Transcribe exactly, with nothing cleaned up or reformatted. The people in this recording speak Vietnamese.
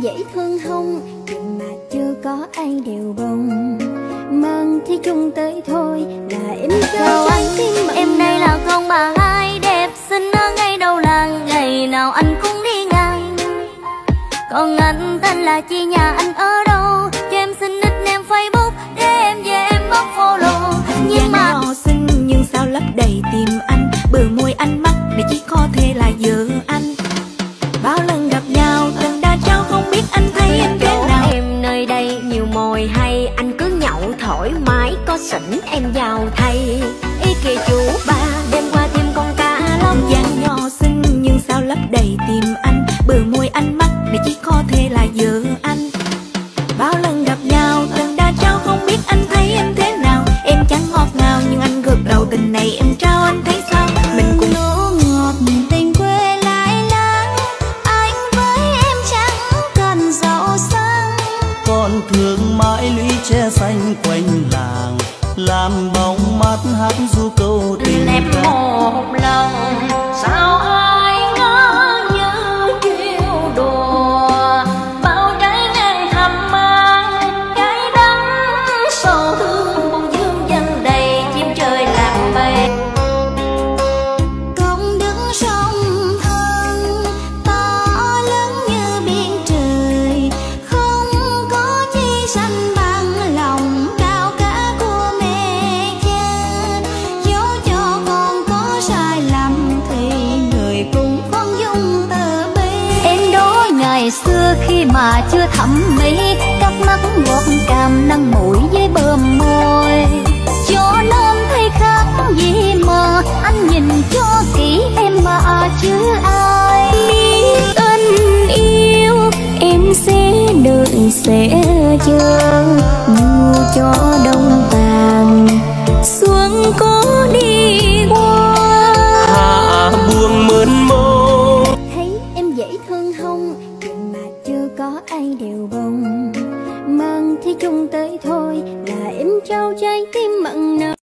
dễ thương hông, chuyện mà chưa có ai đều bông. Mang thi chung tới thôi là em trao trái tim mặn. Em đây là con bà hai đẹp xinh ở ngay đầu làng, ngày nào anh cũng đi ngang. Còn anh tên là chi, nhà anh ở đâu, cho em xin nickname Facebook để em về em bóc follow. Nhưng mà họ xinh nhưng sao lấp đầy tim anh, bờ môi anh mắt để chỉ có thể là vợ anh. Bao lần gặp nhau từng đã trao không biết anh thấy em thế nào. Em nơi đây nhiều mồi hay, anh cứ nhậu thoải mái có xỉn em vào thay. Ý kìa chú ba đêm qua thêm con cá lóc. Dáng nhỏ xinh nhưng sao lấp đầy tim anh, bờ môi anh mắt để chỉ có thể là vợ anh. Bao lần gặp nhau từng đã trao không biết anh thấy em thế nào. Em chẳng ngọt ngào nhưng anh gật đầu, tình này em trao anh thấy sao. Mình cùng nỗi ngọt tình quê lại láng, anh với em chẳng cần giàu sang. Con thương mãi lũy tre xanh quanh làng, làm bóng mát hát du câu tình em ca. một lòng sao ai ngỡ như chiêu đùa, bao trái ngang thầm mang cái đắng sầu thương buồn dương danh đầy chim trời làm bầy. Công đứng sông thân to lớn như biển trời, không có chi xanh bằng lòng cao cả của mẹ cha. Dẫu cho con có sai lầm thì người cũng không dung tờ bi. Em đó ngày xưa khi mà chưa thẩm mỹ, cắt mắt ngọt càm nắng mũi với bơm môi, cho nên thấy khác gì mà anh nhìn cho kỹ em mà chứ ai. Biết anh yêu em sẽ đợi sẽ chờ, dù cho đông tàn xuân có đi qua. Hạ buông mơn mông. Thấy em dễ thương hông, chuyện mà chưa có ai đều bông. Mang thi chung tới thôi là em trao trái tim mặn nồng.